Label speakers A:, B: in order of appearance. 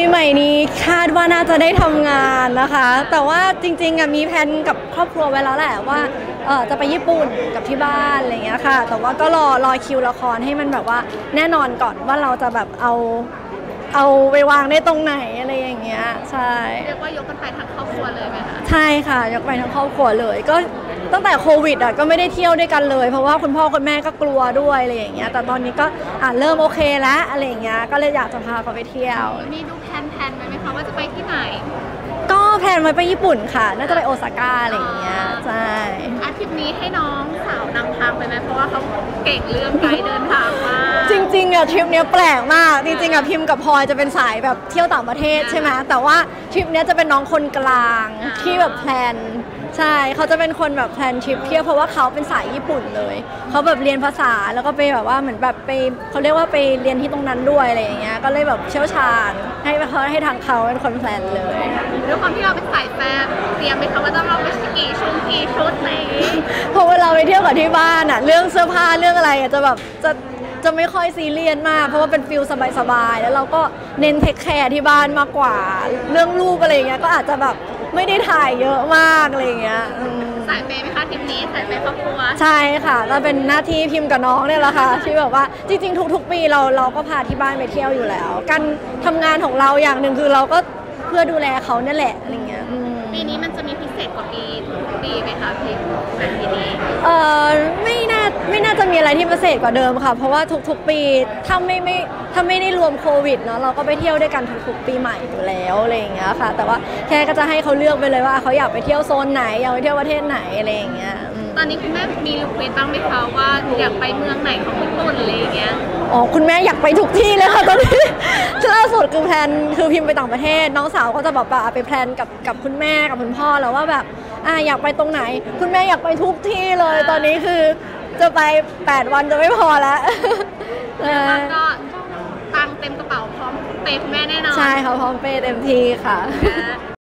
A: ใหม่นี้คาดว่าน่าจะได้ทำงานนะคะแต่ว่าจริงๆมีแผนกับครอบครัวไว้แล้วแหละว่าจะไปญี่ปุ่นกับที่บ้านอะไรเงี้ยค่ะแต่ว่าก็รอคิวละครให้มันแบบว่าแน่นอนก่อนว่าเราจะแบบเอาไปวางได้ตรงไหนอะไรอย่างเงี้ยใช่
B: เรียกว่ายกกันไปทั้งครอบครัวเลยไหมคะ
A: ใช่ค่ะยกไปทั้งครอบครัวเลยก็ตั้งแต่โควิดก็ไม่ได้เที่ยวด้วยกันเลยเพราะว่าคุณพ่อคุณแม่ก็กลัวด้วยอะไรอย่างเงี้ยแต่ตอนนี้ก็เริ่มโอเคแล้วอะไรอย่างเงี้ยก็เลยอยากจะพาเขาไปเที่ยว
B: มีดูแผนไว้ไหมคะว่าจะไปที่ไหน
A: ก็แพลนไว้ไปญี่ปุ่นค่ะน่าจะไปโอซาก้าอะไรอย่างเงี้ยใช่
B: อาทิตย์นี้ให้น้องสาวนำทางไปไหมเพราะว่าเขาเก่งเรื่องไกด์เดินทางมาก
A: จริงๆทริปนี้แปลกมากจริงๆพิมพ์กับพลอยจะเป็นสายแบบเที่ยวต่างประเทศใช่ไหมแต่ว่าทริปนี้จะเป็นน้องคนกลางที่แบบแพลนใช่เขาจะเป็นคนแบบแพลนทริปเที่ยวเพราะว่าเขาเป็นสายญี่ปุ่นเลยเขาแบบเรียนภาษาแล้วก็ไปแบบว่าเหมือนแบบไปเขาเรียกว่าไปเรียนที่ตรงนั้นด้วยอะไรอย่างเงี้ยก็เลยแบบเชี่ยวชาญให้ทางเขาเป็นคนแพลนเลย
B: ด้วยความที่เราเป็นสายแฟนเตรียมไหมคะว่าต้องเราไปกี่ชุดไหน
A: พอเวลาไปเที่ยวกับที่บ้านเรื่องเสื้อผ้าเรื่องอะไรจะแบบจะไม่ค่อยซีเรียสมากเพราะว่าเป็นฟิลสบายๆแล้วเราก็เน้นเทคแคร์ที่บ้านมากกว่าเรื่องรูปอะไรเงี้ยก็อาจจะแบบไม่ได้ถ่ายเยอะมากอะไรเงี้ย
B: สายเปย์ไหมคะทริปนี้สายเปย์ครอบครัว
A: ใช่ค่ะก็เป็นหน้าที่พิมพ์กับน้องเนี่ยแหละค่ะที่แบบว่าจริงๆทุกๆปีเราก็พาที่บ้านไปเที่ยวอยู่แล้วการทำงานของเราอย่างหนึ่งคือเราก็เพื่อดูแลเขาเนี่ยแหละอะไรเงี้ย
B: ปีนี้มันจะมีพิเศษกว่าปีไหมคะพี่แบบนี้
A: ไม่น่าจะมีอะไรที่พิเศษกว่าเดิมค่ะเพราะว่าทุกๆปีถ้าไม่ได้รวมโควิดเนาะเราก็ไปเที่ยวด้วยกันทุกๆปีใหม่อยู่แล้วอะไรอย่างเงี้ยค่ะแต่ว่าแค่ก็จะให้เขาเลือกไปเลยว่าเขาอยากไปเที่ยวโซนไหนอยากไปเที่ยวประเทศไหนอะไรอย่างเงี้ย
B: ตอนนี้คุณแม่มีรีเควสบ้างไหมคะว่าอยากไปเมืองไหนของญี่ปุ่นอะไรอย่างเงี้ย
A: อ๋อคุณแม่อยากไปทุกที่เลยค่ะตอนนี้ล่าสุดคือแพลนคือพิมพ์ไปต่างประเทศน้องสาวก็จะบอกว่าไปแพลนกับคุณแม่กับคุณพ่อแล้วว่าแบบอยากไปตรงไหนคุณแม่อยากไปทุกที่เลยตอนนี้คือจะไป8 วันจะไม่พอแล้ว
B: ก็ตังเต็มกระเป๋าพร้อมเปย์คุณแม่แน่นอน
A: ใช่ค่ะพร้อมเปย์เต็มที่ค่ะ